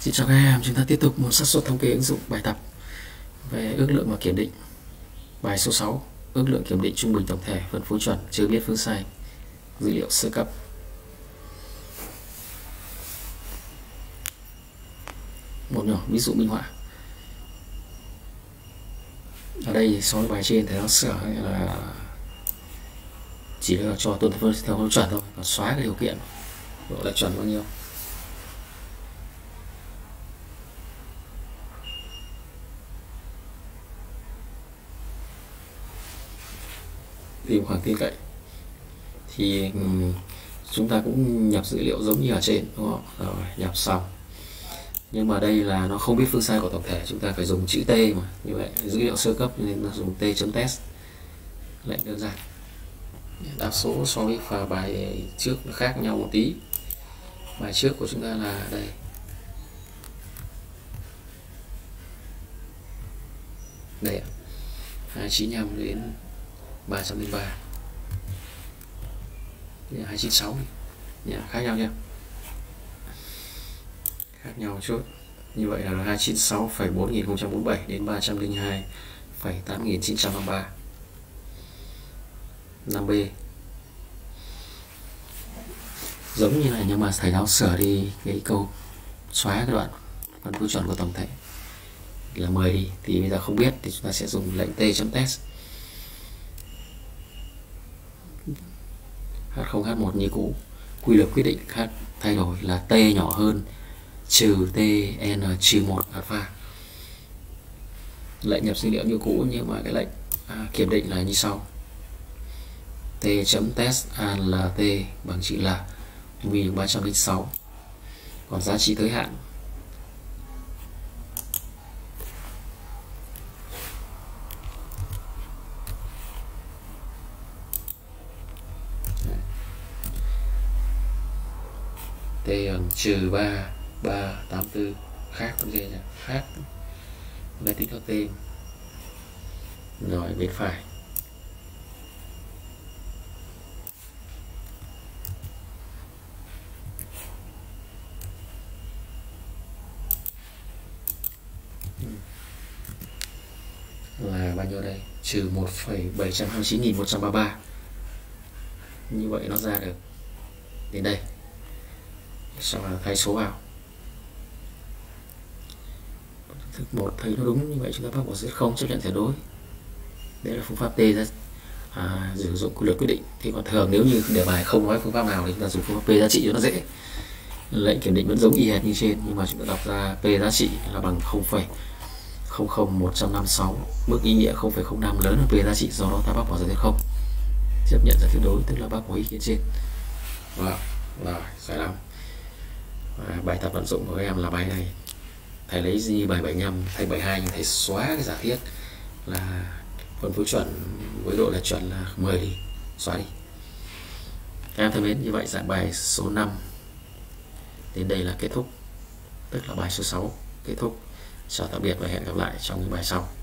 Xin chào các em, chúng ta tiếp tục môn xác suất thống kê ứng dụng bài tập về ước lượng và kiểm định. Bài số 6, ước lượng kiểm định trung bình tổng thể, phân phối chuẩn, chưa biết phương sai, dữ liệu sơ cấp. Một nhỏ ví dụ minh họa. Ở đây so với bài trên thì nó sửa là chỉ là cho tuân theo phân chuẩn thôi, còn xóa cái điều kiện độ lệch chuẩn bao nhiêu. Tìm khoảng tin cậy thì chúng ta cũng nhập dữ liệu giống như ở trên, đúng không? Rồi nhập xong, nhưng mà đây là nó không biết phương sai của tổng thể, chúng ta phải dùng chữ T mà, như vậy dữ liệu sơ cấp nên nó dùng t.test, lệnh đơn giản. Đáp số so với bài trước nó khác nhau một tí. Bài trước của chúng ta là đây, đây 295 đến 303, 296 khác nhau nhé, khác nhau một chút. Như vậy là 296,4047 đến 302,8953. 5B giống như này, nhưng mà thầy giáo sửa đi cái câu xóa cái đoạn phân phối chuẩn của tổng thể là 10 đi, thì bây giờ không biết thì chúng ta sẽ dùng lệnh t.test. H0H1 như cũ, quy luật quyết định khác thay đổi là t nhỏ hơn trừ tn trừ 1 alpha. Lệnh nhập dữ liệu như cũ, nhưng mà cái lệnh kiểm định là như sau: t.test alt bằng chữ là 1306. Còn giá trị tới hạn t bằng trừ 3384, khác vấn đề là khác, đây tích theo tên. Rồi bên phải là bao nhiêu đây? Trừ 1,729.133. Như vậy nó ra được đến đây. Sau là thay số vào. Thức 1 thấy nó đúng như vậy, chúng ta bác bỏ Z không, chấp nhận tuyệt đối. Đấy là phương pháp T ra sử dụng quy luật quyết định. Thì còn thường nếu như đề bài không nói phương pháp nào thì chúng ta dùng phương pháp P giá trị cho nó dễ. Lệnh kiểm định vẫn giống y hệt như trên, nhưng mà chúng ta đọc ra P giá trị là bằng 0,00156, mức ý nghĩa 0,05 lớn hơn P giá trị, do đó ta bác bỏ ra tuyệt không, chấp nhận ra tuyệt đối, tức là bác bỏ ý kiến trên. Rồi sai lầm. Bài tập vận dụng của các em là bài này, thầy lấy gì bài 75 thay 72, nhưng thầy xóa cái giả thiết là phân phối chuẩn với độ lệch chuẩn là 10 đi, xóa đi. Các em thân mến, như vậy dạng bài số 5 đến đây là kết thúc, tức là bài số 6 kết thúc. Chào tạm biệt và hẹn gặp lại trong những bài sau.